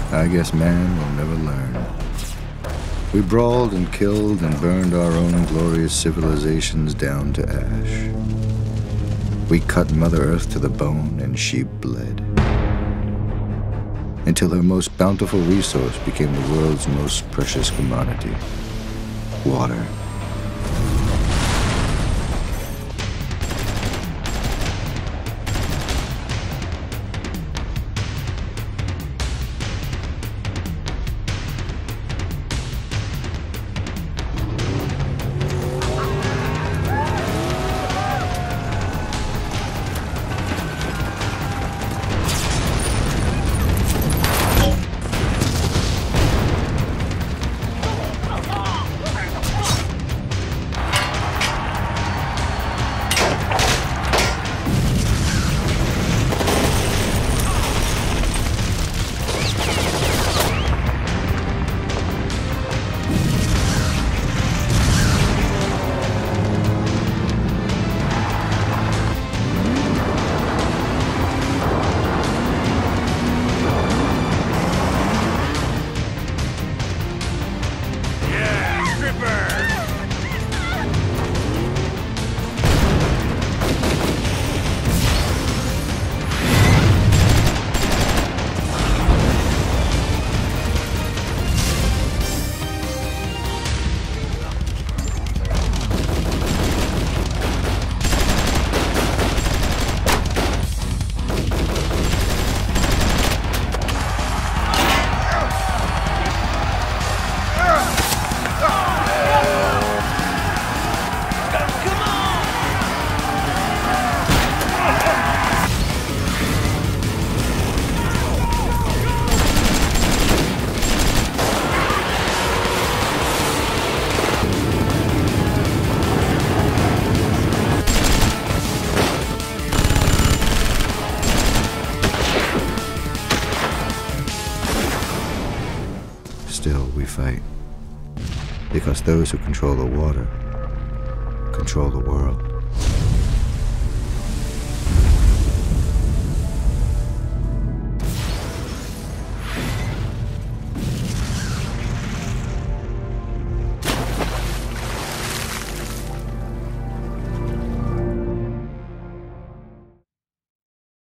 I guess man will never learn. We brawled and killed and burned our own glorious civilizations down to ash. We cut Mother Earth to the bone and she bled, until her most bountiful resource became the world's most precious commodity, water. Still, we fight, because those who control the water control the world.